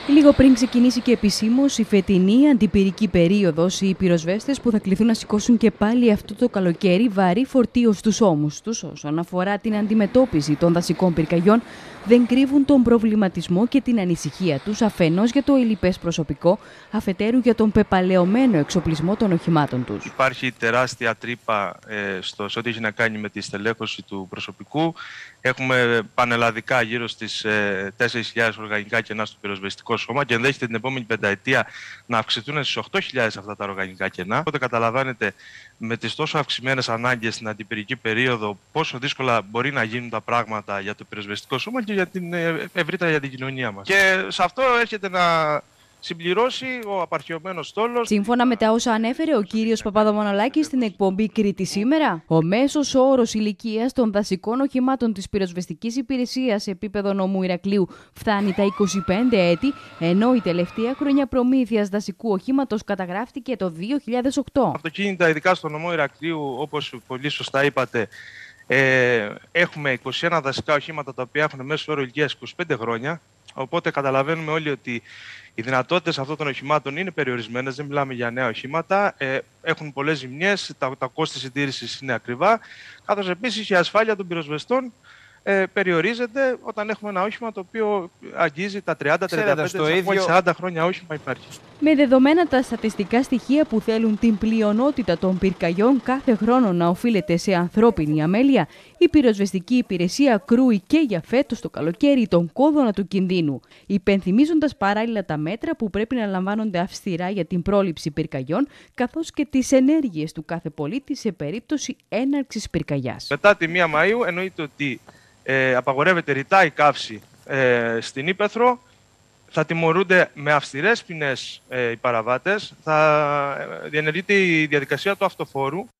Λίγο πριν ξεκινήσει και επισήμως η φετινή αντιπυρική περίοδος, οι πυροσβέστες που θα κληθούν να σηκώσουν και πάλι αυτό το καλοκαίρι βαρύ φορτίο στους ώμους τους όσον αφορά την αντιμετώπιση των δασικών πυρκαγιών, δεν κρύβουν τον προβληματισμό και την ανησυχία τους αφενός για το ελλειπές προσωπικό, αφετέρου για τον πεπαλαιωμένο εξοπλισμό των οχημάτων τους. Υπάρχει τεράστια τρύπα σε ό,τι έχει να κάνει με τη στελέχωση του προσωπικού. Έχουμε πανελλαδικά γύρω στις 4.000 οργανικά κενά στο πυροσβεστικό σώμα και ενδέχεται την επόμενη πενταετία να αυξηθούν στις 8.000 αυτά τα οργανικά κενά. Οπότε καταλαβαίνετε με τις τόσο αυξημένες ανάγκες στην αντιπυρική περίοδο πόσο δύσκολα μπορεί να γίνουν τα πράγματα για το πυροσβεστικό σώμα και για την ευρύτερα για την κοινωνία μας. Και σε αυτό έρχεται να συμπληρώσει ο απαρχαιωμένος στόλος. Σύμφωνα με τα όσα ανέφερε ο κύριος Παπαδομανολάκης στην εκπομπή Κρήτη σήμερα, ο μέσος όρος ηλικίας των δασικών οχημάτων της πυροσβεστικής υπηρεσίας σε επίπεδο νομού Ηρακλείου φτάνει τα 25 έτη, ενώ η τελευταία χρονιά προμήθειας δασικού οχήματος καταγράφτηκε το 2008. Αυτοκίνητα, ειδικά στο νομό Ηρακλείου, όπως πολύ σωστά είπατε, έχουμε 21 δασικά οχήματα τα οποία έχουν μέσο όρο ηλικίας 25 χρόνια. Οπότε καταλαβαίνουμε όλοι ότι οι δυνατότητες αυτών των οχημάτων είναι περιορισμένες, δεν μιλάμε για νέα οχήματα, έχουν πολλές ζημιές, τα κόστη συντήρησης είναι ακριβά, καθώς επίσης η ασφάλεια των πυροσβεστών περιορίζεται όταν έχουμε ένα όχημα το οποίο αγγίζει τα 30-35-40 χρόνια όχημα υπάρχει. Με δεδομένα τα στατιστικά στοιχεία που θέλουν την πλειονότητα των πυρκαγιών κάθε χρόνο να οφείλεται σε ανθρώπινη αμέλεια, η πυροσβεστική υπηρεσία κρούει και για φέτος το καλοκαίρι τον κόδωνα του κινδύνου, υπενθυμίζοντας παράλληλα τα μέτρα που πρέπει να λαμβάνονται αυστηρά για την πρόληψη πυρκαγιών, καθώς και τις ενέργειες του κάθε πολίτη σε περίπτωση έναρξης πυρκαγιάς. Μετά τη 1 Μαΐου εννοείται ότι απαγορεύεται ρητά η καύση στην Ύπαιθρο, θα τιμωρούνται με αυστηρές ποινές οι παραβάτες, θα διενεργείται η διαδικασία του αυτοφόρου.